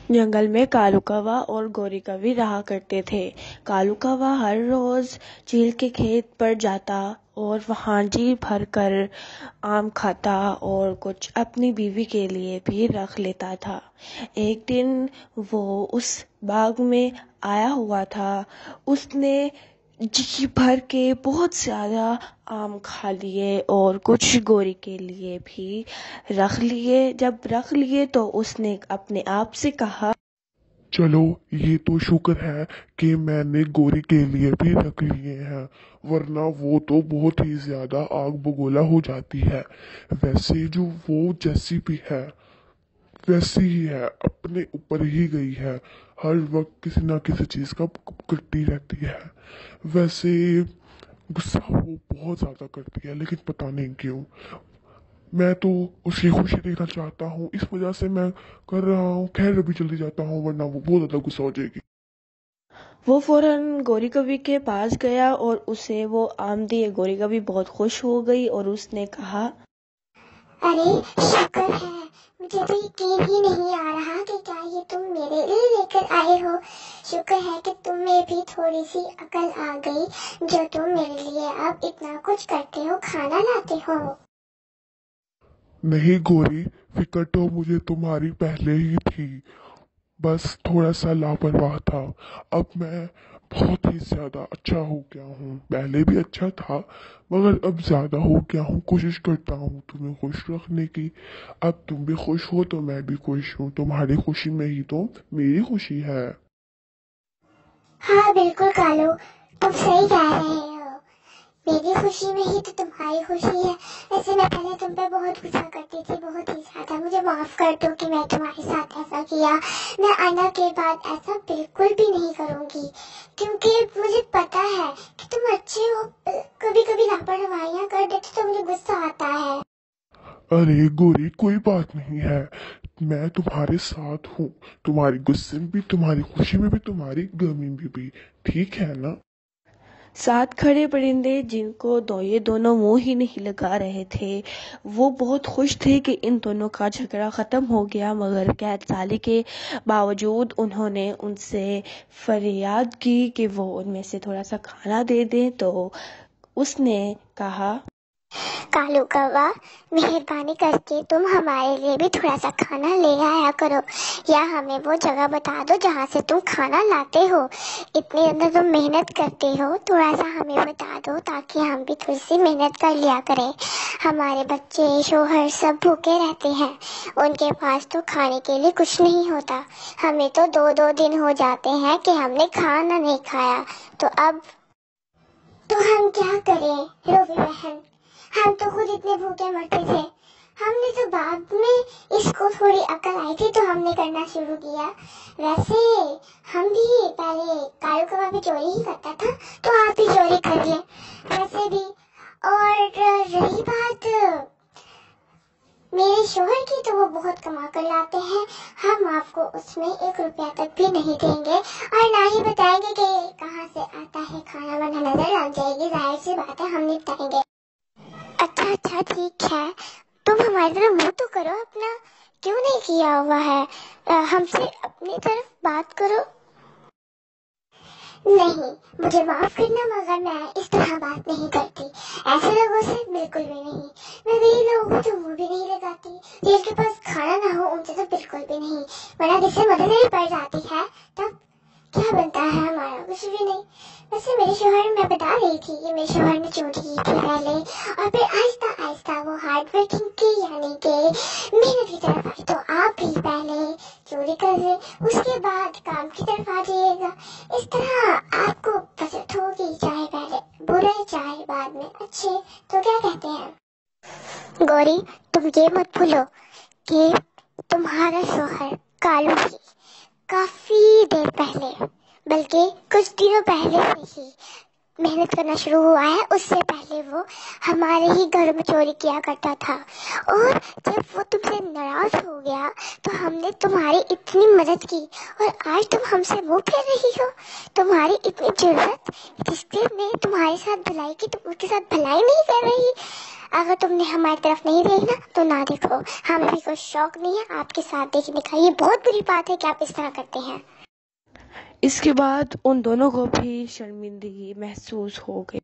جنگل میں کالو کوا اور گوری کوی رہا کرتے تھے۔ کالو کوا ہر روز چیل کے کھیت پر جاتا اور وہاں جی بھر کر آم کھاتا اور کچھ اپنی بیوی کے لیے بھی رکھ لیتا تھا۔ ایک دن وہ اس باغ میں آیا ہوا تھا۔ اس نے جی بھر کے بہت زیادہ آم کھا لیے اور کچھ گوری کے لیے بھی رکھ لیے۔ جب رکھ لیے تو اس نے اپنے آپ سے کہا، چلو یہ تو شکر ہے کہ میں نے گوری کے لیے بھی رکھ لیے ہیں، ورنہ وہ تو بہت ہی زیادہ آگ بگولا ہو جاتی ہے۔ ویسے جو وہ جیسی بھی ہے ویسی ہی ہے، اپنے اوپر ہی گئی ہے، ہر وقت کسی نہ کسی چیز کا کرتی رہتی ہے۔ ویسے غصہ وہ بہت زیادہ کرتی ہے، لیکن پتہ نہیں کیوں۔ میں تو اس کی خوشی دیکھنا چاہتا ہوں، اس وجہ سے میں کر رہا ہوں۔ خیر ابھی جلدی جاتا ہوں ورنہ وہ بہت زیادہ غصہ ہو جائے گی۔ وہ فوراً گوری کوی کے پاس گیا اور اسے وہ آم دیے۔ گوری کوی بہت خوش ہو گئی اور اس نے کہا، ارے شکر ہے، مجھے تو یقین ہی نہیں آ رہا کہ کیا یہ تم میرے لیے لے کر آئے ہو۔ شکر ہے کہ تم میں بھی تھوڑی سی عقل آ گئی جو تم میرے لیے اب اتنا کچھ کرتے ہو، کھانا لاتے ہو۔ نہیں گوری، فکر تو مجھے تمہاری پہلے ہی تھی، بس تھوڑا سا لاپرواہ تھا۔ اب میں بہت ہی زیادہ اچھا ہو گیا ہوں، پہلے بھی اچھا تھا مگر اب زیادہ ہو گیا ہوں۔ کوشش کرتا ہوں تمہیں خوش رکھنے کی۔ اب تم بھی خوش ہو تو میں بھی خوش ہوں، تمہاری خوشی میں ہی تو میری خوشی ہے۔ ہاں بالکل کالو، تم صحیح کہہ رہے ہو، میری خوشی میں ہی تو تمہاری خوشی ہے۔ ویسے میں پہلے تم پہ بہت غصہ کرتی تھی، بہت ہی زیادہ۔ مجھے معاف کر دو کہ میں تمہارے ساتھ ایسا کیا۔ میں آئندہ کے بعد ایسا بالکل بھی نہیں کروں گی، کیونکہ مجھے پتا ہے کہ تم اچھے ہو، کبھی کبھی لاپرواہیاں کر دیتے تو مجھے غصہ آتا ہے۔ ارے گوری کوئی بات نہیں ہے، میں تمہارے ساتھ ہوں، تمہاری غصے میں بھی، تمہاری خوشی میں بھی، تمہاری غمی میں بھی، ٹھیک ہے نا؟ ساتھ کھڑے پرندے جن کو یہ دونوں منہ ہی نہیں لگا رہے تھے، وہ بہت خوش تھے کہ ان دونوں کا جھگڑا ختم ہو گیا، مگر قید سالی کے باوجود انہوں نے ان سے فریاد کی کہ وہ ان میں سے تھوڑا سا کھانا دے دیں۔ تو اس نے کہا، کالو کوا، مہربانی کر کے تم ہمارے لیے بھی تھوڑا سا کھانا لے آیا کرو، یا ہمیں وہ جگہ بتا دو جہاں سے تم کھانا لاتے ہو۔ اتنی زیادہ تم محنت کرتے ہو، تھوڑا سا ہمیں بتا دو تاکہ ہم بھی تھوڑی سی محنت کر لیا کریں۔ ہمارے بچے، شوہر سب بھوکے رہتے ہیں، ان کے پاس تو کھانے کے لیے کچھ نہیں ہوتا۔ ہمیں تو 2 دن ہو جاتے ہیں کہ ہم نے کھانا نہیں کھایا، تو اب تو ہم کیا کریں روبی بہن؟ ہم تو خود اتنے بھوکے مرتے تھے۔ ہم نے تو بعد میں اس کو تھوڑی عقل آئی تھی تو ہم نے کرنا شروع کیا۔ ویسے ہم بھی پہلے کالو کباب بھی چوری ہی کرتا تھا، تو آپ بھی چوری کر لیں ویسے بھی۔ اور رہی بات میرے شوہر کی، تو وہ بہت کما کر لاتے ہیں، ہم آپ کو اس میں 1 روپیہ تک بھی نہیں دیں گے، اور نہ ہی بتائیں گے کہ کہاں سے آتا ہے کھانا، ورنہ نظر لگ جائے گی، ظاہر سی بات ہے، ہم نہیں بتائیں گے۔ اچھا ٹھیک ہے، تم ہماری طرف منہ تو کرو اپنا، کیوں نہیں کیا ہوا ہے؟ ہم سے اپنی طرف بات کرو۔ نہیں، مجھے معاف کرنا مگر میں اس طرح بات نہیں کرتی، ایسے لوگوں سے بالکل بھی نہیں۔ میں غریب لوگوں کو تو منہ بھی نہیں لگاتی، جن کے پاس کھانا نہ ہو ان سے تو بالکل بھی نہیں، ورنہ جس سے مدد نہیں پڑ جاتی ہے تب کیا بنتا ہے ہمارا؟ کچھ بھی نہیں۔ ویسے میرے شوہر، میں بتا رہی تھی کہ میرے شوہر نے چوری کی تھی پہلے، اور پھر آہستہ آہستہ وہ ہارڈ ورکنگ کی، یعنی کہ محنت کی طرف آئی۔ تو آپ بھی پہلے چوری کر لیں، اس کے بعد کام کی طرف آ جائیے گا، اس طرح آپ کو بچت ہوگی، چاہے پہلے برے چاہے بعد میں اچھے۔ تو کیا کہتے ہیں؟ گوری، تم یہ مت بھولو کہ تمہارا شوہر کالو بھی کافی دیر پہلے، بلکہ کچھ دنوں پہلے سے ہی محنت کرنا شروع ہوا ہے، اس سے پہلے وہ ہمارے ہی گھر میں چوری کیا کرتا تھا، اور جب وہ تم سے ناراض ہو گیا تو ہم نے تمہاری اتنی مدد کی اور آج تم ہم سے منہ پھیر رہی ہو۔ تمہاری اتنی ضرورت، جس نے تمہارے ساتھ بھلائی کی تم اس کے ساتھ بھلائی نہیں کر رہی۔ اگر تم نے ہماری طرف نہیں دیکھنا تو نہ دیکھو، ہمیں بھی کوئی شوق نہیں ہے آپ کے ساتھ دیکھنے کا۔ یہ بہت بری بات ہے کہ آپ اس طرح کرتے ہیں۔ اس کے بعد ان دونوں کو بھی شرمندگی محسوس ہو گئی۔